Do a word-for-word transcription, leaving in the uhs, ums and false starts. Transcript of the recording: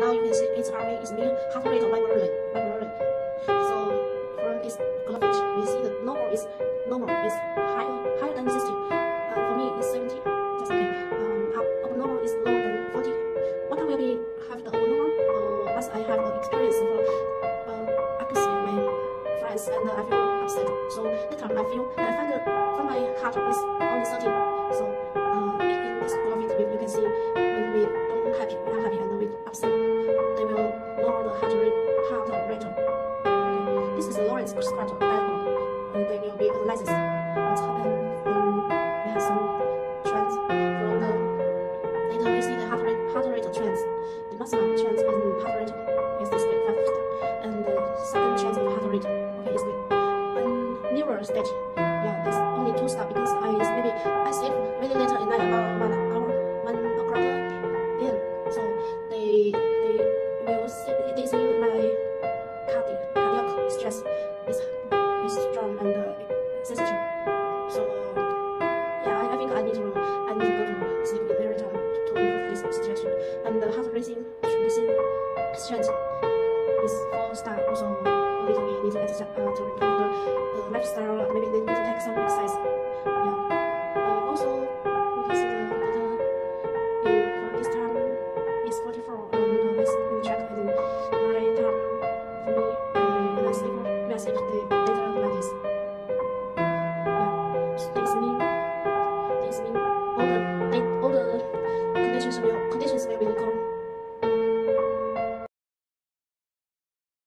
now you can see H R V is mean heart rate library. library. So from this graph, we see the normal is normal is higher higher than sixty. Uh, for me, it's seventy. That's okay. Um, up, abnormal is lower than forty. What time will be have the abnormal? Uh, as I have uh, experience for uh, accuracy with my friends, and uh, I feel upset. So later I feel and I find that from my heart is only thirty. So uh, in this graph, you, you can see when we don't happy, we are happy, and we upset, they will lower the heart rate. Heart rate. Okay. This is the Lawrence spectrum diagram. Uh, they will be analysis what happened when we have some trends from the data. We see the heart rate, heart rate trends. The maximum trends in heart rate is this way, five step, and the second trend in heart rate, okay, is way. And newer stage, yeah, there's only two steps because I maybe I sleep really later at night, about one hour, one o'clock p m. So they they will see they see my cardiac cardiac stress is is strong and uh, sensitive. So yeah, I, I think I need to I need to go to sleep every time to improve this situation. And the heart racing racing strength is four star. Also, a little bit need to exercise uh, to improve the uh, lifestyle. Maybe they need to take some exercise.